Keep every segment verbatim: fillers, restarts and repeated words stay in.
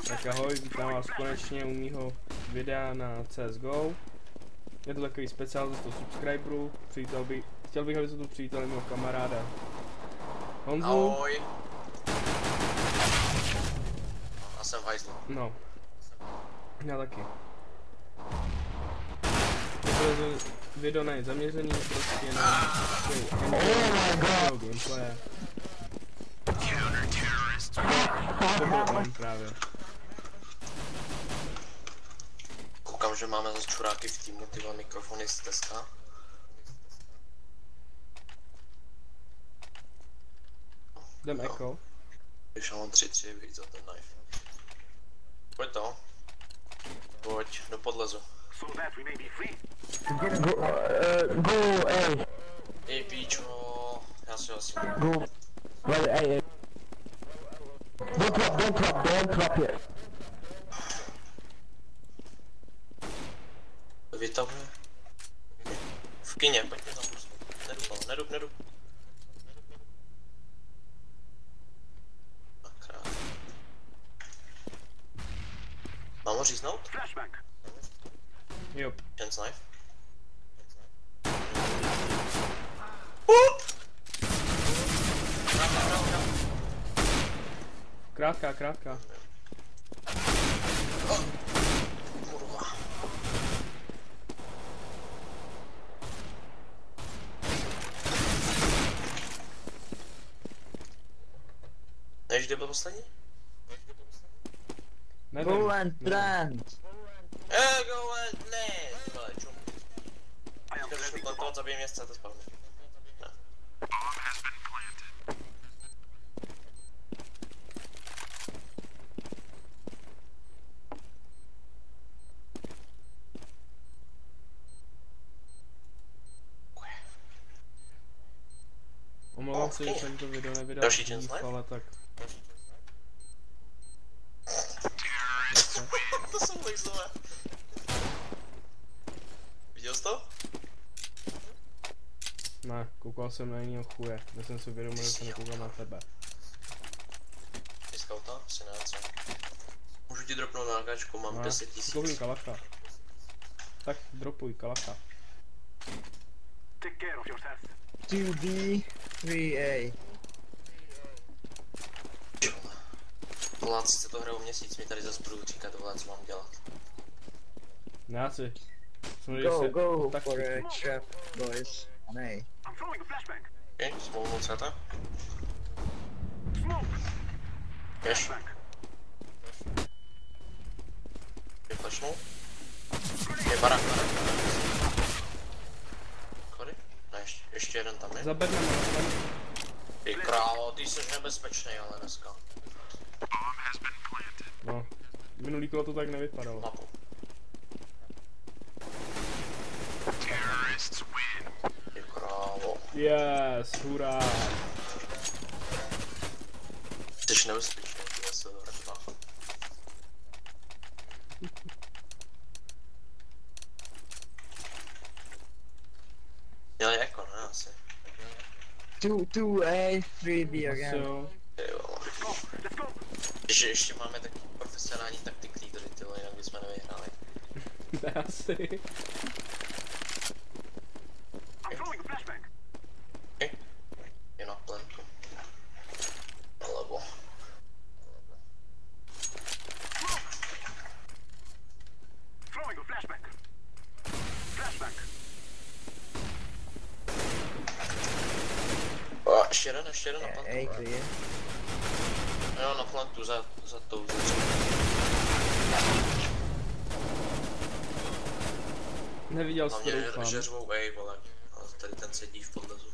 Tak ahoj, vítám vás konečně u mýho videa na C S G O. Je to takový speciál ze sto subscriberů. Přítel by, chtěl bych, aby se tu přivítali mého kamaráda Honzu. Ahoj. Já jsem hajzl. No. Já taky. To je video není zaměřený prostě na takovou gameplay. To byl on právě. Koukám, že máme zase čuráky v týmu, tyhle mikrofony z Teska. Jdem Echo. Když mám tři tři, víc za ten knife. Pojď to. Pojď, do podlezu. Go, uh, go A. Ej, píčo, já si asi. Go. Well, A. Don't drop, don't drop, don't drop yet. Vytahuje. V kyně, pojď mě zapustit. Nedub, ale nedub, nedub. Akrát. Mám ho říznout? Jo. Chance knife. Up! Krátká, krátká. Oh. Kurva. Nevíš, kde byl poslední? Nevím. Go and plant. Eh, go and land! Ty vole, čum. Když mi plantovat zabije městce, to spadne. Ne. Omlouvám se, že jsem to video nevydal Další dřív, chance live? ale tak. To jsou lejzové. Viděl jsi to? Ne, koukal jsem na jinýho chuje. Já jsem si uvědomil, že jsem nekoukal na tebe. Ty skauta? Asi ne, co? Můžu ti dropnout na lakáčku, mám Ne, deset tisíc. koupím kalacha. Tak dropuj kalacha. two D, three A. Poláci se to hrajou měsíc, mi tady zase budou říkat, vole, co mám dělat. Ne, asi. Go, go for a trap, boys. On A. Ok, smolnul C T. Cash. Vyflashnul. Je barak, barak, barak. Kody? Ne, ještě, ještě jeden tam je. Za bednem. Ty králo, ty jsi nebezpečnej, ale dneska. No, minulý kolo to tak nevypadalo. Mapu. Ty králo. Yes, hurá. Jsi nebezpečný, ty se vrtla. Měli jako, ne, asi. Two, two A, three B Asi again. jo. Ty vole. Ještě, ještě máme taky profesionální taktik lídry, ty vole, jinak bychom nevyhráli. Ne, asi. Okay. Je na plenku. Nalevo. A ještě jeden, ještě jeden na A plantu. clear. Jo, na plantu za, za tou za Neviděl co. jsi to, Hlavně doufám. že řvou A, vole. A tady ten sedí v podlezu.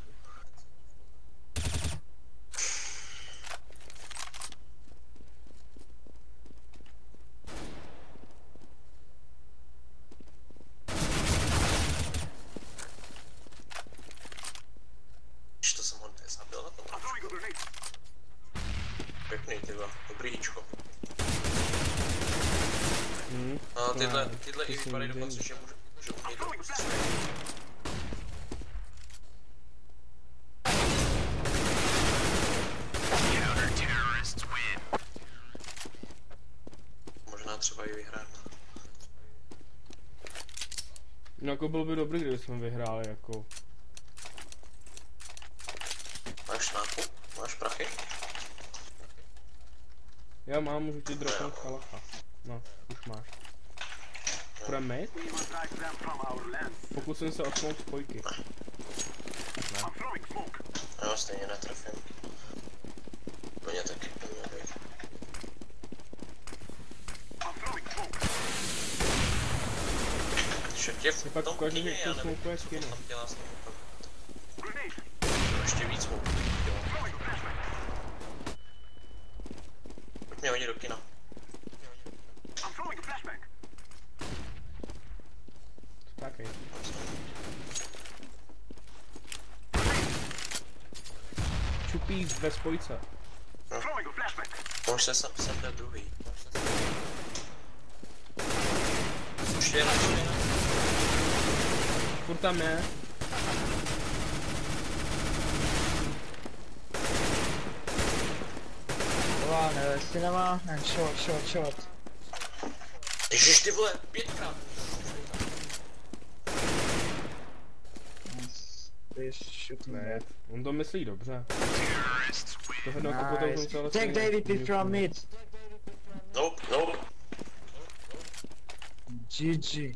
Když to jsem ho nezabil na tom. Pěkný, tyva, dobrý híčko. Hmm. A tyhle, Ne, tyhle to i jsem vypadají nevěděl. dokonce, že můžu, že umějí to No jako bylo by dobrý, kdyby jsme vyhráli jako. Máš nákup? Máš prachy? Já mám, můžu ti dropnout kalacha. No, už máš. Půjdeme mít? Pokusím se osmout spojky. Ne. Jo, stejně netrefím. Mě taky neměl být. Však je v Pak tom ukážu, kyně, že já to nevím, smokuje co skin. tam dělá s tím. Ještě víc smoků. Pojď mě hodit do kina. Takej. Čupí ve spojce. No. Už se sem, sem jde druhý. Už je na čtyři. Furt tam je. Come on, uh, cinema and short, short, short. Ježiš ty vole, pětkrát. Nice. Please shoot me. Ne, on to myslí dobře. To jedno jako potom Nice. jsem celé Take stejně- David from mid. Nope, nope. G G.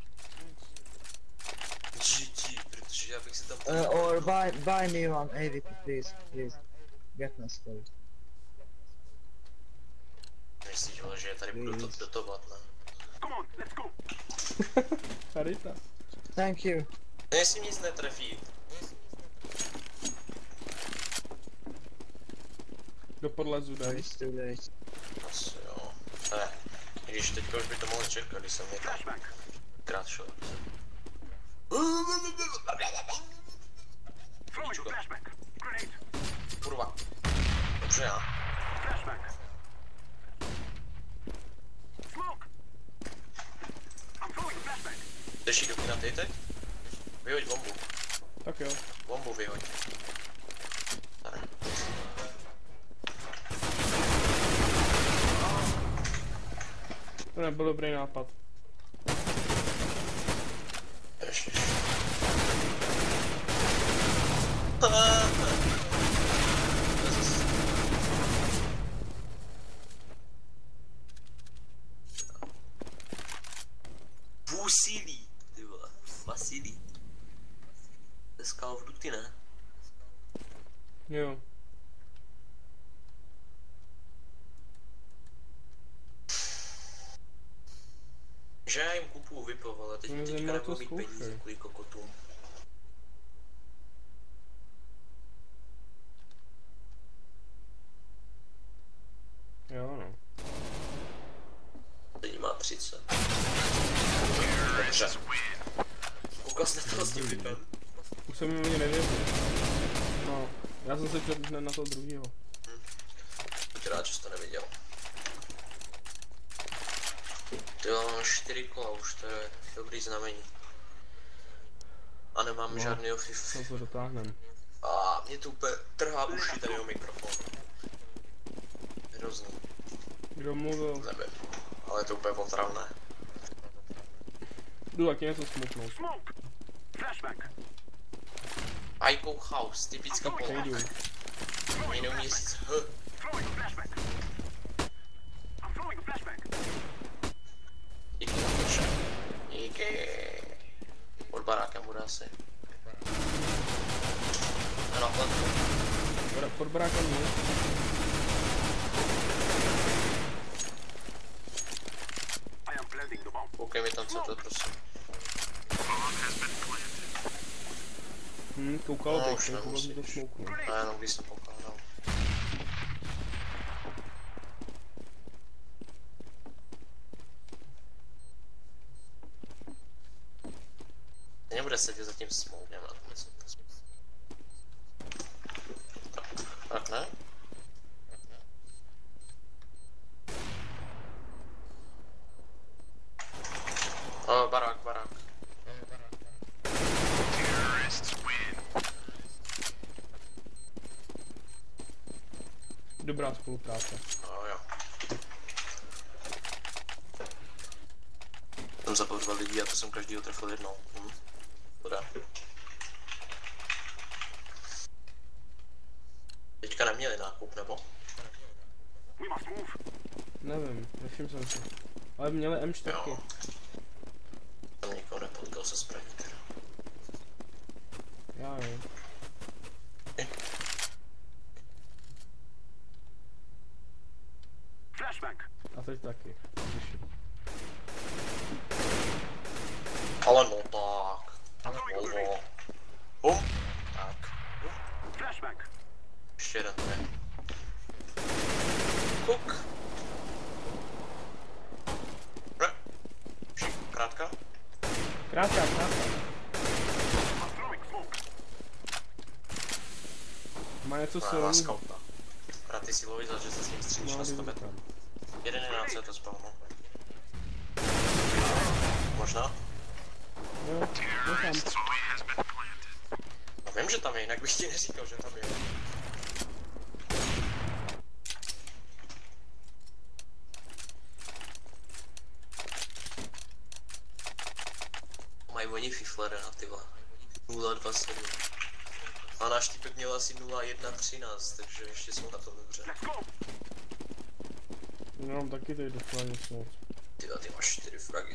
G G, protože já bych si tam... Uh, or buy buy me one A V P, please, please. Get my story. Myslíš, vole, že je tady budu to dotovat, ne? Charita. Thank you. No jestli nic netrefí. Do podlezu But dej. it's too late. Asi jo. Ne, i když teďka už by to mohli čekat, když jsem mě tam krát šel. Víčko. Kurva. Dobře já. Jdeš jít do kina ty teď? Vyhoď bombu. Tak jo. Bombu vyhoď. Tady. To nebyl dobrý nápad. Ježiš. Vůsilí, ty vole, Vasilí. To je Call of Duty, ne? Jo. Že já jim kupuju vypov, ale teď Mě teďka zajímá, nebudu co mít zkoušej. peníze kvůli kokotům. Jo no. Teď má třicet. Dobře. Ukaz na toho s tím vypem. Už jsem mi nevěřil. No. Já jsem se před na toho druhýho. Buď rád, že jsi to neviděl. Ty jo, mám čtyři kola už, to je dobrý znamení. A nemám No. žádný off. Co to dotáhnem. A mě to úplně trhá uši tady o mikrofon. Hrozný, Kdo mluvil? nevím. Ale je to úplně potravné. Jdu taky něco smutnout. Ico House, typická Přejdu. Polák. Mě neumí říct H. Díky za to, díky. Pod barákem bude asi. A na plenku. Bra- Pod brákem nic. Koukej mi tam, co to prosím. Hm, koukal No, bych, už koukal bych to nemusíš. smouknu. A jenom když jsem pokládal. Nebude sedět za tím smoukem na tom něco. Tak, tak ne? O, barák, barák. Dobrá spolupráce. No jo. Jsem zabil dva lidi a to jsem každýho trefil jednou. Hm. Dobrá. Teďka neměli nákup, nebo? Nevím, nevšiml jsem si. Ale měli M čtyři. Jo. Tam nikoho nepotkal se zbraní teda. Já jo. Hm. A teď taky. Těším. Ale no tak. Volvo. Bum. Tak. Ještě jeden tady. Kuk. Ne. Krátka. Krátká, krátká. Má něco Má silného. skauta. Rád ty silový za, že se s ním střílíš na sto metrů. Jeden jedenáct je to spawnu. Možná? Jo, je tam. No vím, že tam je, jinak bych ti neříkal, že tam je. Mají oni fiflere na tyhle. nula dva sedm. A náš typek měl asi nula jedna třináct, takže ještě jsou na tom dobře. Já mám taky tady docela nic moc. Tyhle, ty máš čtyři fragy.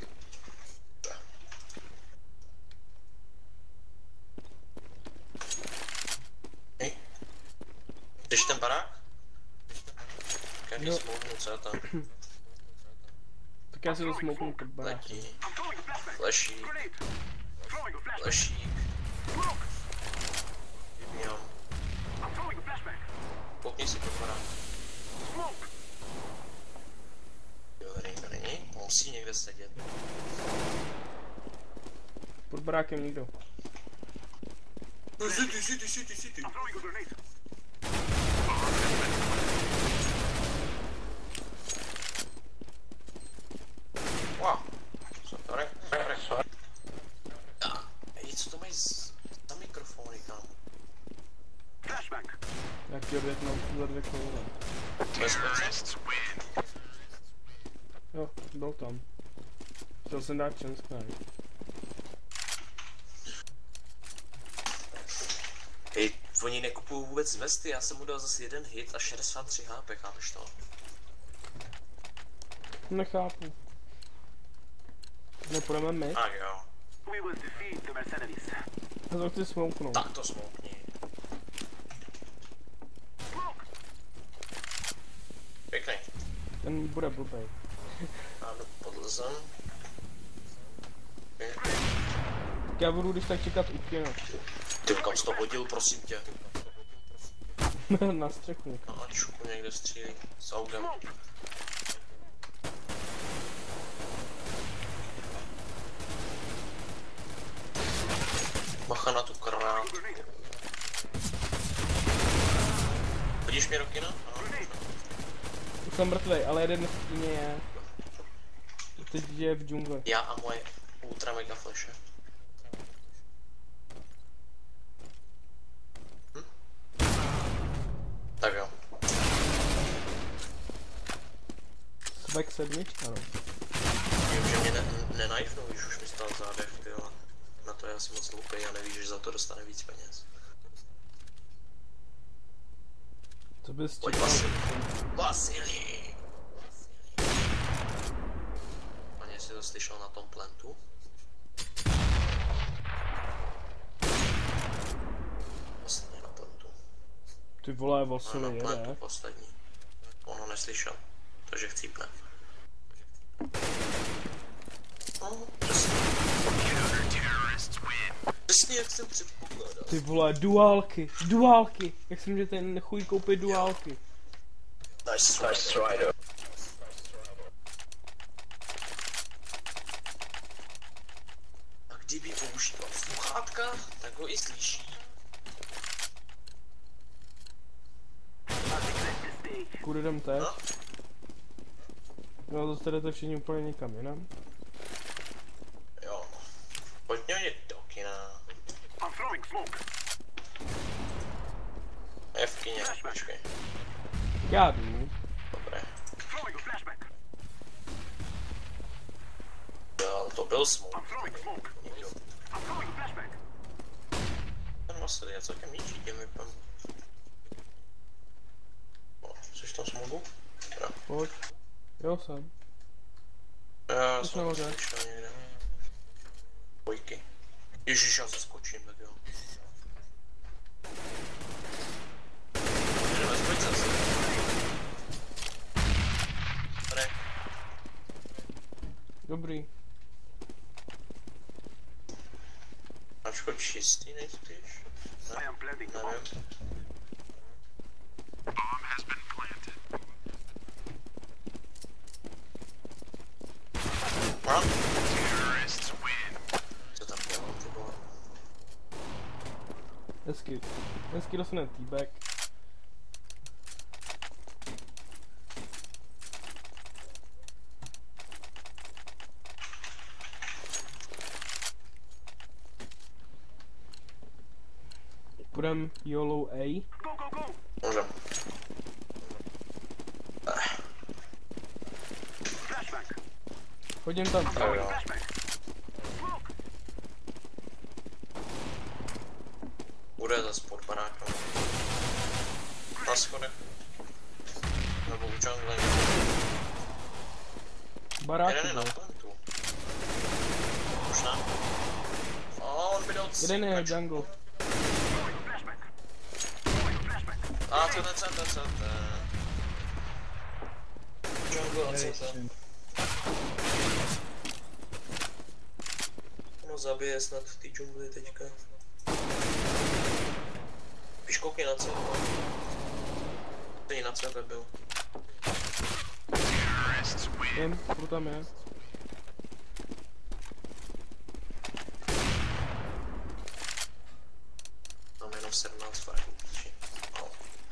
Hej. Jdeš ten barák? Jaký Jo. smouknu, co je tam? Tak já si to smouknu pod barák. Letí. Flešík. Flešík. Vybíjám. Koukni si pod barák. Jo, tady nikdo není. Musí někde sedět. Pod barákem nikdo. No, sity, sity, sity, sity. Wow. Co to je? Ej, co to mají za mikrofony tam? Jak ti odvětnou tuhle dvě koule. To je spocen? Jo, byl tam. Chtěl jsem dát chance knife. Ej, oni nekupují vůbec vesty, já jsem mu dal zase jeden hit a šedesát tři H P, chápeš to? Nechápu. Nepůjdeme my? Tak jo. A to chci smouknout. Tak to smoukni. Pěkný. Ten bude blbej. Ano, podlezem. Tak já budu když tak čekat u kina. Ty kam jsi to hodil, prosím tě. Na střechu. No a čuku někde střílí. S augem. Bacha na tu krátku. Vidíš mě do kina? Ano. Už jsem mrtvej, ale jeden v kyně je. Teď je v džungli. Já a moje ultra mega flashe. Hm? Tak jo. Svek sedmička, no. Vím, že mě ne nenajfnou, když už mi stál zádech, tyjo. Na to je asi moc hloupej a nevíš, že za to dostane víc peněz. Co bys Pojď čekal? Vasili. Vasili! Ani jsi to slyšel na tom plantu? Posledně na plantu. Ty vole, No, Vasili na plantu jede. poslední. On ho neslyšel, takže chcípne. No, přesně. Přesně jak jsem předpokládal. Ty vole, duálky, duálky. Jak jsem že ten chuj koupit duálky. Nice, nice try, a kdyby používal sluchátka, tak ho i slyší. Kudy jdem teď? No? No zase jdete všichni úplně někam jinam. Jo. Pojďme jít do kina. Je v kině, počkej. Já jdu. Dobré. Jo, to byl smoke. Nikdo. Ten Vasil je celkem ničí těm vypem. No, jsi tam smogu? Dobrá. Pojď. Jo, jsem. Já Už jsem nahoře. slyšel někde. Dvojky. Ježiš, já se skočím, tak jo. Jdeme zbojit zase. Tady. Dobrý. Ačko čistý nejspíš? Ne, nevím. Mám? Co tam dělám, ty vole? Hezky. Hezky dostane T-back. Půjdem YOLO A. Můžem. Chodím tam. Tak jo. Bude zase pod barákem. Na schodech. Nebo v jungle. Barák. Jeden je na plantu. Už ne? A on by dal Jeden je jungle. A to je ten, ten, ten, ten. Jungle a co ten. No zabije snad v té džungli teďka. Víš, koukni na C V. Stejně na C V byl. Vím, kdo tam je. Mám jenom sedmnáct fragů. No.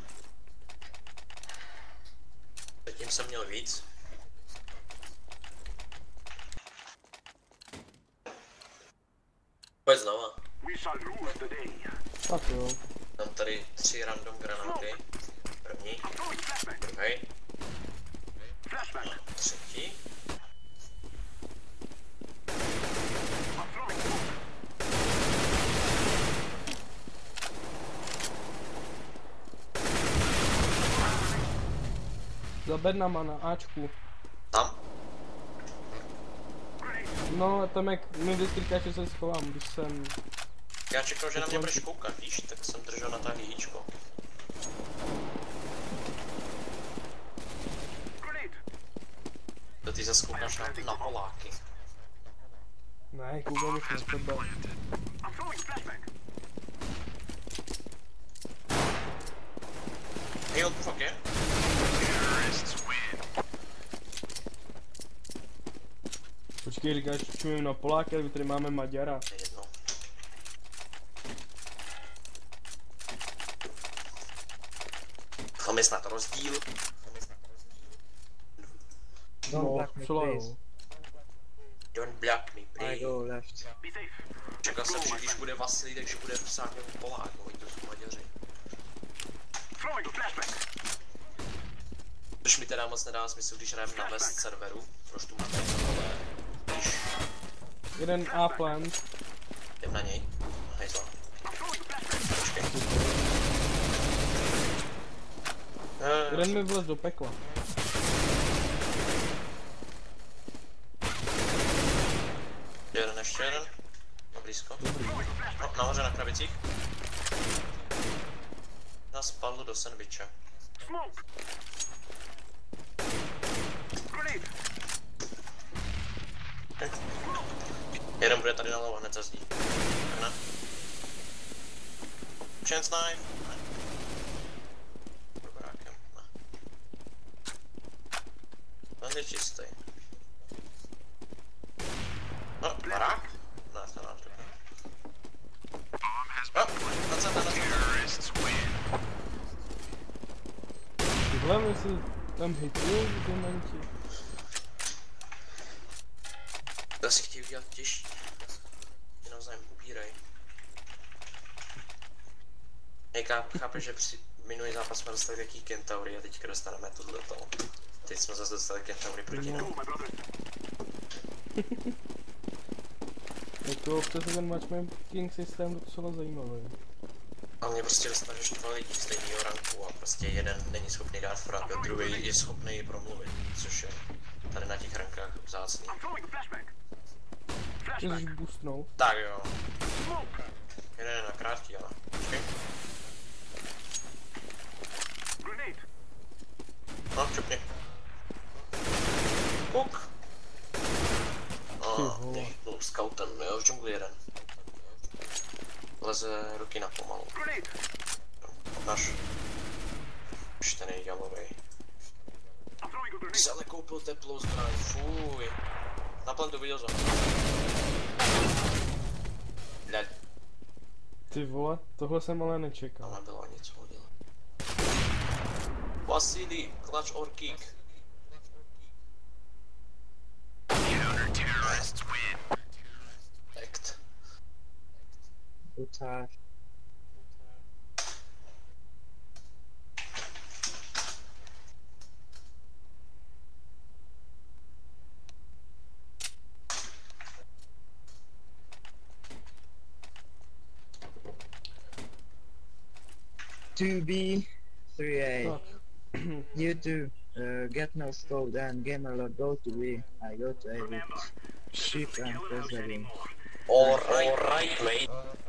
Zatím jsem měl víc. Pojď znova. Tak jo. Mám tady tři random granáty. První. Druhý. Třetí. Za bednama na Ačku. Tam? No, tam jak mi vždycky říkáš, že se schovám, když jsem... Já čekal, že na mě budeš koukat, víš, tak jsem držel na táhý jíčko. To ty zase koukáš na, na Poláky. Ne, koukám už na tebe. Hej, what the fuck je? Počkej, říkáš, čumím na Poláky, ale tady máme Maďara. Je jedno. Tam je snad rozdíl. No, šlo jo. Don't block me, I please. go left. Čekal jsem, že když bude Vasilij, takže bude vsáknout Polák, no, to jsou Maďaři. Což mi teda moc nedá smysl, když hrajeme na West serveru, proč tu máme, ale když Jeden A plant. jdem na něj, hejzla. Počkej. Jeden mi vlez do pekla. Jeden, ještě jeden. Na blízko. No, nahoře na krabicích. Nás spadl do sandwiche. Hm. Jeden bude tady nalevo, hned za zdí. Ne? Chance knife? Ne. Pod barákem? Ne. Ten je čistý. No, barák? Ne, to náš dobrý. No, na centa, na centa. Tyhle mi si tam hitujou v diamanti. To si chtějí udělat těžší. Ty navzájem ubírej. Hej, chápeš, že při minulý zápas jsme dostali jaký Kentaury a teďka dostaneme tohleto. Teď jsme zase dostali Kentaury proti nám. Jako občas ten matchmaking systém docela zajímavý. A mě prostě dostaneš dva lidi stejného ranku a prostě jeden není schopný dát frag a druhý je schopný promluvit, což je tady na těch rankách vzácný. Chceš boostnout? Tak jo. Jeden na krátký, ale. Okay. No, čupni. Puk. A mě chytnul scoutem, jo, v džungli jeden. Leze ruky na pomalu. Máš. Už ten je jalovej. Ty jsi ale koupil teplou zbraň, fuj. Naplan to viděl za. Bled. Ty vole, tohle jsem ale nečekal. Ale bylo něco hodil. Vasily, clutch or kick. Act. Utáž. two B, three A. Tak. You two, uh, get no scope and gamer lord go to B. I go to A with sheep and preserving. Alright, mate.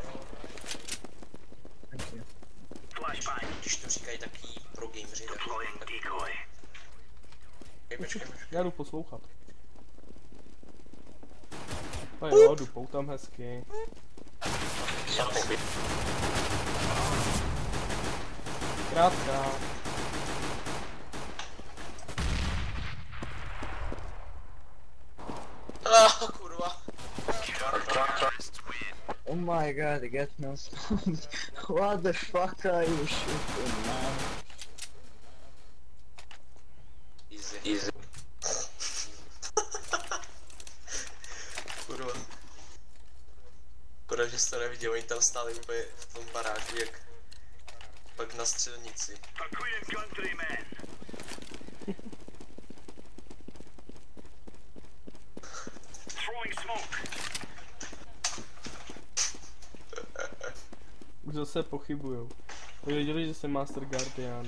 Thank you. Když to říkají taky pro gameři, tak... Hej, počkej, počkej. Já jdu poslouchat. A jo, jdu poutám hezky. Krátká. Ah, kurva. Oh my god, I get no scope. What the fuck are you shooting, man? Easy. Easy. Kurva. Kurva, že jsi to neviděl, oni tam stáli úplně v tom baráku, jak pak na střelnici. Už zase pochybujou. Věděli, že jsem Master Guardian.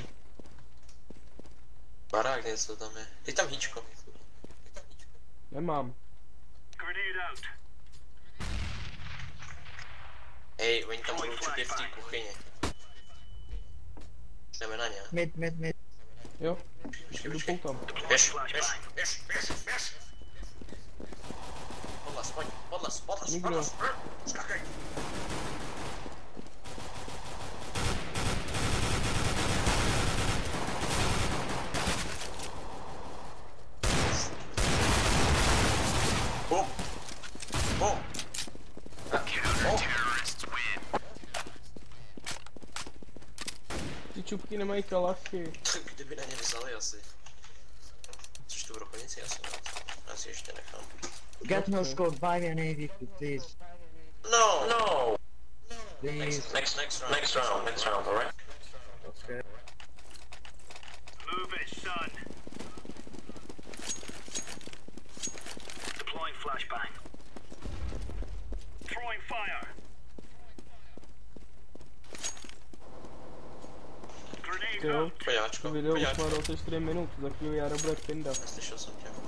Barák něco tam je. Je tam híčko. Nemám. Hej, oni tam budou určitě v té kuchyni. Jdeme na ně. Mid, mid, mid. Jo, Počkej, jdu počkej. poutám. Běž, běž, běž, běž, běž. Podlas, pojď, podlas, podlas, Nikdo. podlas. Skakej. Bum. Bum. Ty čupky nemají kalachy. Kdyby na ně vzali asi. Což tu vrchonici asi ne. Já si ještě nechám. Get no Okay. scope, buy me an A V P, please. No! No! Please. Next, next, next round. Next round, next round, alright? Okay. Move it, son. Deploying flashbang. Throwing fire. Grenade Jo, out. Poďáčko, to video už má poďáčko. dvacet čtyři minut, za chvíli Jára bude pinda. Slyšel jsem tě.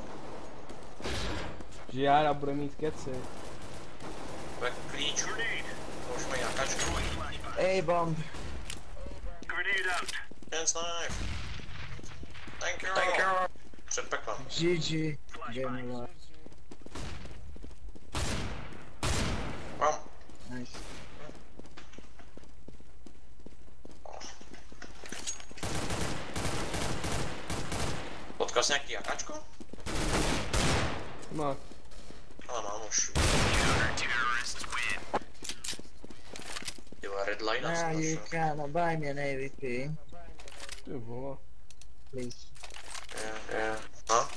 Že Jára bude mít keci. Bude klíč. Grenade. To už mají jakáčko. Throwing flashbang. A bomb. Grenade out. Dance knife. Thank you. Thank you. Před peklem. G G. Gamer lord. Bam. Nice. Potkal jsi nějaký jakáčko? Má. Ale mám už. Jo, red line Now jsem you našel. can buy me an A V P, Ty vole. please. Je, je. No?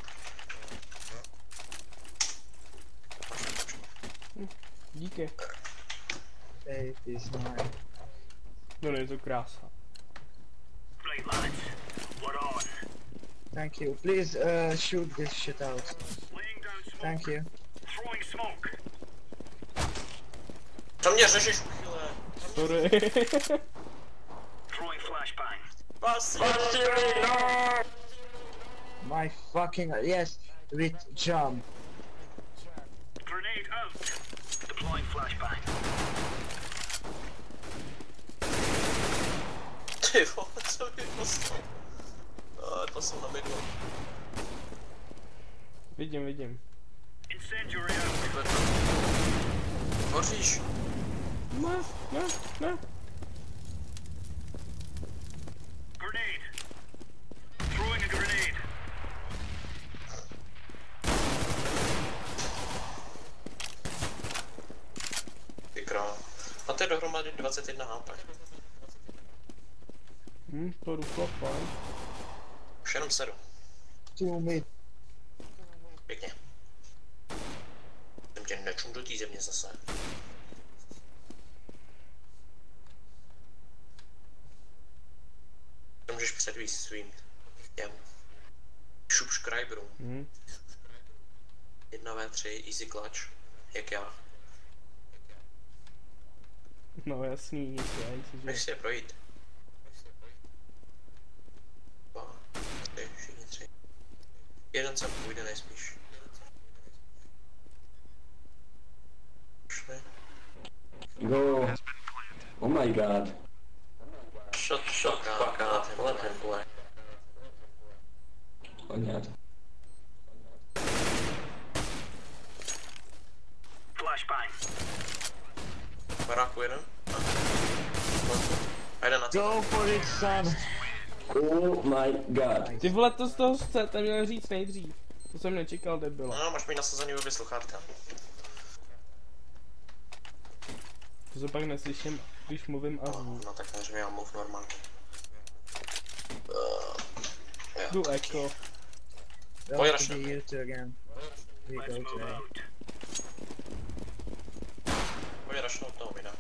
Díky. A V P is mine. No je to krása. Right, lads. We're on. Thank you. Please uh, shoot this shit out. Laying down smoke. Thank you. Throwing smoke. To mě řešíš, uchyle. Sorry. Throwing flashbang. Vasily, no! My fucking yes, with jump. Grenade out. Deploying flashbang. Ty vole, co mi poslal? A to jsem na mydlu. Vidím, vidím. Incendiary out. Hoříš. Ne, ne, ne. Grenade. Throwing a grenade. Ty král. A to je dohromady dvacet jedna H P. Hm, to jdu fajn. Už jenom sedm. Two mid. Pěkně. Jsem tě nečum do té země zase. To můžeš předvíst svým těm subscriberům. Hm. jedna vé tři, easy clutch, jak já. No jasný, nic já, nic Nech si je projít. Dva, tři, všichni tři. Jeden sem půjde nejspíš. Šli. Go. Oh my god. Shut the fuck up, let him, let him play. Понятно. Flashbang. Baráku jeden. A jeden na C. Go for it, son. Oh my god. Ty vole, to z toho chcete měl říct nejdřív. To jsem nečekal, debila. No, máš mi nasazený obě sluchátka. To se pak neslyším, když mluvím a No, zvu. no tak než já mluv normálně. Uh, Jdu eko. Go Pojď, to Rašel. the U two again. We Let's go to move A. out. pojď rašnout toho mina.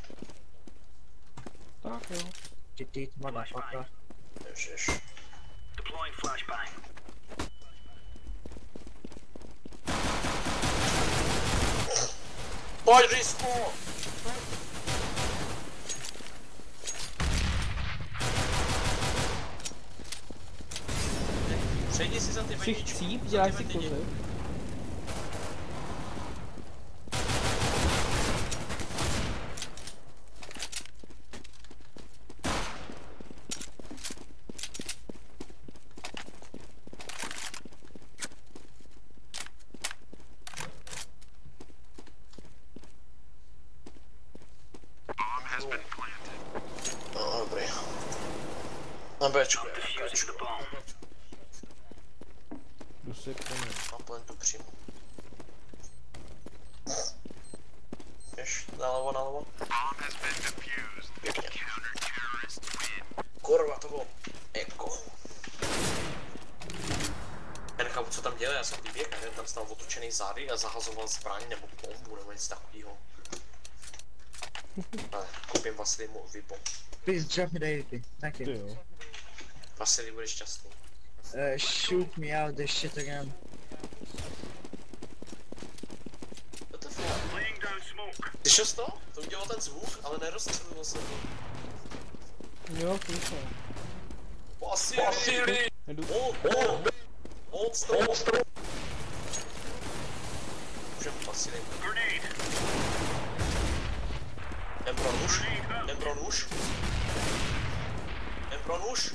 Tak jo. Cheat, motherfucker. Ježiš. Deploying flashbang. Pojď risku! Přejdi si za ty Jsi vedíčky. chcíp, za děláš ty si vedíčky. kozy. No, dobrý. Na Bčku, Defusing the bomb. Jdu si k tomu. na plentu přímo. Jdeš nalevo, nalevo. Pěkně. Kurva, to bylo eko. Já nechápu, co tam dělá, já jsem vyběhl, jeden tam stál otočený zády a zahazoval zbraň nebo bombu nebo něco takového. Ale koupím Vasilimu výbom. Please drop me the A P. Thank Ty you. jo. Vasily, budeš šťastný. Uh, shoot me out this shit again. What the fuck? Laying down smoke. Slyšel jsi to? To udělal ten zvuk, ale nerozstřelilo se to. Jo, slyšel. Vasily! Vasily! Jdu. Hold, hold! Hold still! Hold still! Můžem Vasily. Grenade. Embro nůž. Grenade out. Embro nůž. Embro nůž.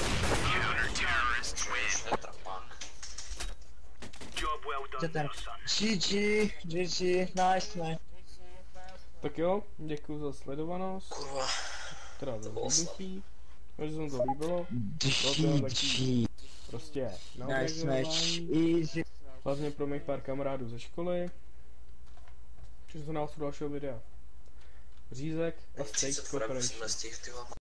Nůž, to je trapák. Job well done, Get them. there, son. G G, G G, nice man. Tak jo, děkuji za sledovanost. Kurva. Teda za bylo zhlídnutí. Že se mi to líbilo. Bylo to taky prostě na Nice match, organizování. easy. Hlavně pro mých pár kamarádů ze školy. Přišel jsem na dalšího videa. Řízek a Steak třicet fragů Corporation. jsem nestihl, ty vole.